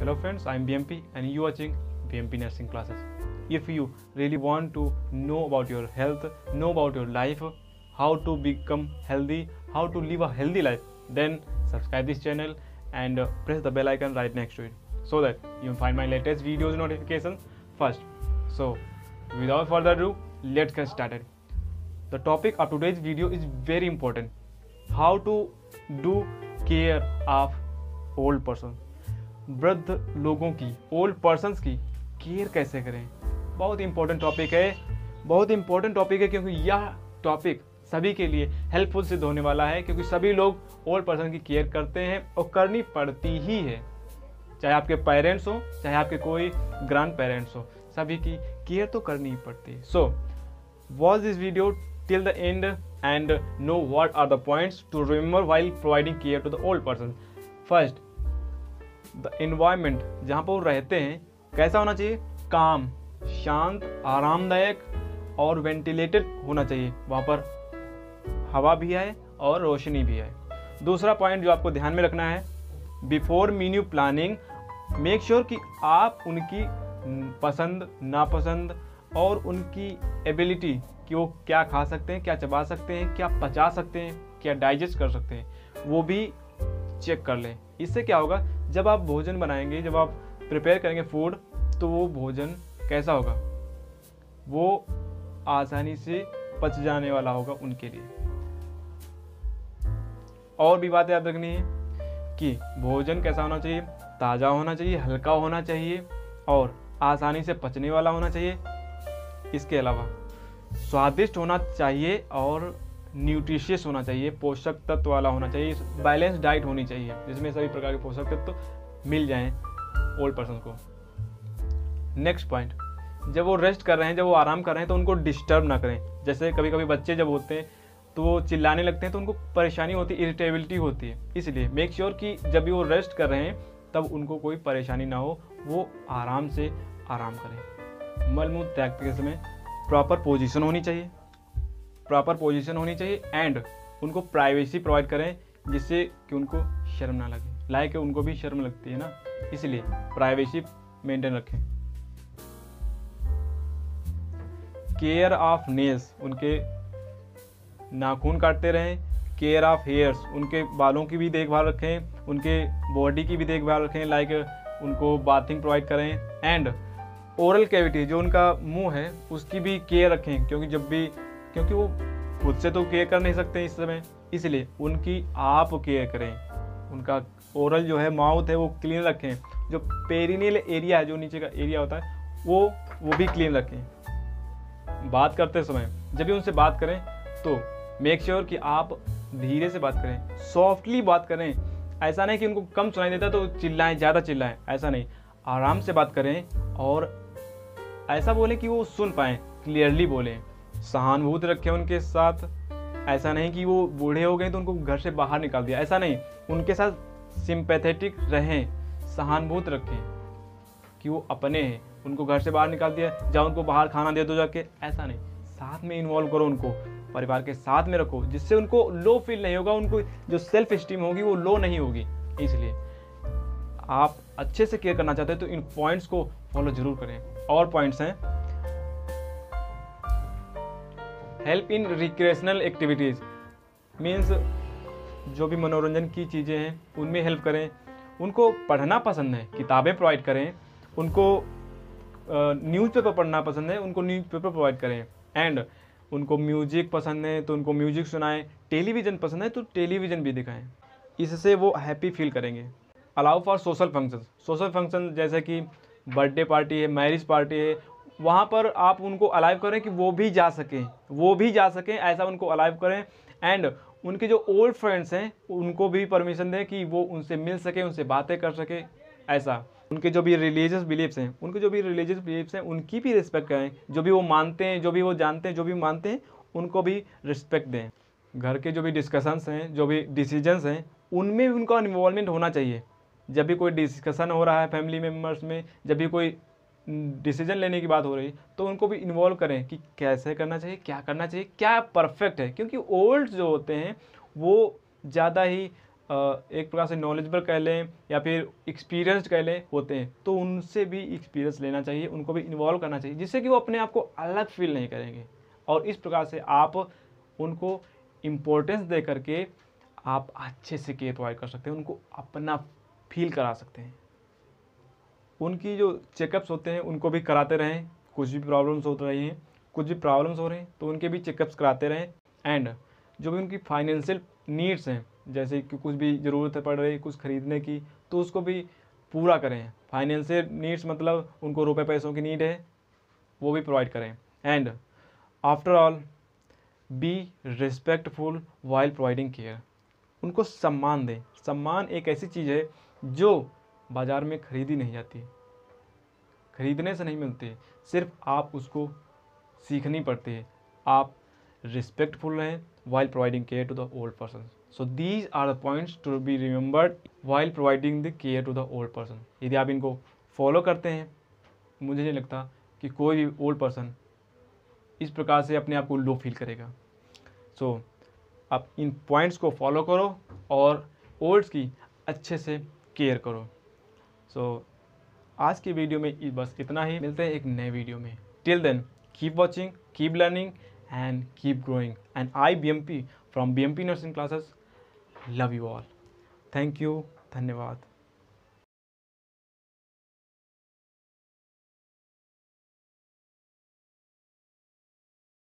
fellow friends, I am BMP and you are watching BMP Nursing Classes. If you really want to know about your health, know about your life, how to become healthy, how to live a healthy life, then subscribe this channel and press the bell icon right next to it so that you will find my latest videos notification first. So without further ado, let's get started. The topic of today's video is very important. How to do care of old person. वृद्ध लोगों की, old persons की care कैसे करें, बहुत important topic है। बहुत important topic है क्योंकि यह टॉपिक सभी के लिए हेल्पफुल सिद्ध होने वाला है, क्योंकि सभी लोग ओल्ड पर्सन की केयर करते हैं और करनी पड़ती ही है। चाहे आपके पेरेंट्स हो, चाहे आपके कोई ग्रैंड पेरेंट्स हो, सभी की केयर तो करनी ही पड़ती है। So watch this video till the end and know what are the points to remember while providing care to the old person. First, the environment जहाँ पर वो रहते हैं कैसा होना चाहिए? काम, शांत, आरामदायक और वेंटिलेटेड होना चाहिए। वहाँ पर हवा भी आए और रोशनी भी आए। दूसरा पॉइंट जो आपको ध्यान में रखना है, before menu planning make sure कि आप उनकी पसंद, नापसंद और उनकी एबिलिटी कि वो क्या खा सकते हैं, क्या चबा सकते हैं, क्या पचा सकते हैं, क्या डाइजेस्ट कर सकते हैं, वो भी चेक कर लें। इससे क्या होगा, जब आप भोजन बनाएंगे, जब आप प्रिपेयर करेंगे फूड, तो वो भोजन कैसा होगा, वो आसानी से पच जाने वाला होगा उनके लिए। और भी बातें याद रखनी है कि भोजन कैसा होना चाहिए, ताज़ा होना चाहिए, हल्का होना चाहिए और आसानी से पचने वाला होना चाहिए। इसके अलावा स्वादिष्ट होना चाहिए और न्यूट्रिशियस होना चाहिए, पोषक तत्व वाला होना चाहिए, बैलेंस डाइट होनी चाहिए जिसमें सभी प्रकार के पोषक तत्व मिल जाएं ओल्ड पर्सन को। नेक्स्ट पॉइंट, जब वो रेस्ट कर रहे हैं, जब वो आराम कर रहे हैं, तो उनको डिस्टर्ब ना करें। जैसे कभी कभी बच्चे जब होते हैं तो वो चिल्लाने लगते हैं, तो उनको परेशानी होती है, इरिटेबिलिटी होती है। इसलिए मेक श्योर कि जब भी वो रेस्ट कर रहे हैं तब उनको कोई परेशानी ना हो, वो आराम से आराम करें। मलमूत्र त्यागते के समय प्रॉपर पोजीशन होनी चाहिए, प्रॉपर पोजीशन होनी चाहिए एंड उनको प्राइवेसी प्रोवाइड करें जिससे कि उनको शर्म ना लगे। लाइक उनको भी शर्म लगती है ना, इसलिए प्राइवेसी मेंटेन रखें। केयर ऑफ नेल्स, उनके नाखून काटते रहें। केयर ऑफ हेयर्स, उनके बालों की भी देखभाल रखें, उनके बॉडी की भी देखभाल रखें, लाइक उनको बाथिंग प्रोवाइड करें। एंड ओरल कैविटी, जो उनका मुंह है, उसकी भी केयर रखें, क्योंकि वो खुद से तो केयर कर नहीं सकते इस समय, इसलिए उनकी आप केयर करें। उनका ओरल जो है, माउथ है, वो क्लीन रखें। जो पेरिनियल एरिया है, जो नीचे का एरिया होता है, वो भी क्लीन रखें। बात करते समय जब भी उनसे बात करें तो मेक श्योर कि आप धीरे से बात करें, सॉफ्टली बात करें। ऐसा नहीं कि उनको कम सुनाई देता तो चिल्लाएं, ज़्यादा चिल्लाएं, ऐसा नहीं। आराम से बात करें और ऐसा बोलें कि वो सुन पाएँ, क्लियरली बोलें। सहानुभूति रखें उनके साथ। ऐसा नहीं कि वो बूढ़े हो गए तो उनको घर से बाहर निकाल दिया, ऐसा नहीं। उनके साथ सिंपैथेटिक रहें, सहानुभूति रखें कि वो अपने हैं, उनको घर से बाहर निकाल दिया, जाओ उनको बाहर खाना दे दो जाके, ऐसा नहीं। साथ में इन्वॉल्व करो, उनको परिवार के साथ में रखो, जिससे उनको लो फील नहीं होगा, उनको जो सेल्फ स्टीम होगी वो लो नहीं होगी। इसलिए आप अच्छे से केयर करना चाहते हैं तो इन पॉइंट्स को फॉलो जरूर करें। और पॉइंट्स हैं, help in recreational activities, means जो भी मनोरंजन की चीज़ें हैं उनमें हेल्प करें। उनको पढ़ना पसंद है, किताबें प्रोवाइड करें। उनको न्यूज़पेपर पढ़ना पसंद है, उनको न्यूज़पेपर प्रोवाइड करें। एंड उनको म्यूजिक पसंद है तो उनको म्यूजिक सुनाएं। टेलीविज़न पसंद है तो टेलीविज़न भी दिखाएं, इससे वो हैप्पी फील करेंगे। Allow for social function, social function जैसे कि बर्थडे पार्टी है, मैरिज पार्टी है, वहाँ पर आप उनको अलाइव करें कि वो भी जा सकें, ऐसा उनको अलाइव करें। एंड उनके जो ओल्ड फ्रेंड्स हैं उनको भी परमिशन दें कि वो उनसे मिल सके, उनसे बातें कर सके। ऐसा उनके जो भी रिलीजियस बिलीफ्स हैं उनकी भी रिस्पेक्ट करें। जो भी वो मानते हैं, जो भी वो जानते हैं, जो भी मानते हैं, उनको भी रिस्पेक्ट दें। घर के जो भी डिस्कशंस हैं, जो भी डिसीजंस हैं, उनमें भी उनका इन्वॉल्वमेंट होना चाहिए। जब भी कोई डिस्कशन हो रहा है फैमिली मेम्बर्स में, जब भी कोई डिसीजन लेने की बात हो रही तो उनको भी इन्वॉल्व करें कि कैसे करना चाहिए, क्या करना चाहिए, क्या परफेक्ट है। क्योंकि ओल्ड जो होते हैं वो ज़्यादा ही एक प्रकार से नॉलेजेबल कह लें या फिर एक्सपीरियंस्ड कह लें होते हैं, तो उनसे भी एक्सपीरियंस लेना चाहिए, उनको भी इन्वॉल्व करना चाहिए, जिससे कि वो अपने आप को अलग फील नहीं करेंगे। और इस प्रकार से आप उनको इम्पोर्टेंस दे करके आप अच्छे से केयर प्रोवाइड कर सकते हैं, उनको अपना फील करा सकते हैं। उनकी जो चेकअप्स होते हैं उनको भी कराते रहें, कुछ भी प्रॉब्लम्स हो रही हैं, कुछ भी प्रॉब्लम्स हो रहे हैं तो उनके भी चेकअप्स कराते रहें। एंड जो भी उनकी फाइनेंशियल नीड्स हैं, जैसे कि कुछ भी ज़रूरत पड़ रही है कुछ खरीदने की, तो उसको भी पूरा करें। फाइनेंशियल नीड्स मतलब उनको रुपए पैसों की नीड है, वो भी प्रोवाइड करें। And after all be respectful while providing care. उनको सम्मान दें। सम्मान एक ऐसी चीज़ है जो बाज़ार में खरीदी नहीं जाती, खरीदने से नहीं मिलती, सिर्फ आप उसको सीखनी पड़ती है। आप रिस्पेक्टफुल रहें while providing care to the old person. So these are the points to be remembered while providing the care to the old person. यदि आप इनको फॉलो करते हैं, मुझे नहीं लगता कि कोई भी ओल्ड पर्सन इस प्रकार से अपने आप को लो फील करेगा। सो आप इन पॉइंट्स को फॉलो करो और ओल्ड्स की अच्छे से केयर करो। सो आज की वीडियो में बस इतना ही। मिलते हैं एक नए वीडियो में। Till then keep watching, keep learning and keep growing. And I BMP from BMP Nursing Classes love you all. Thank you. धन्यवाद।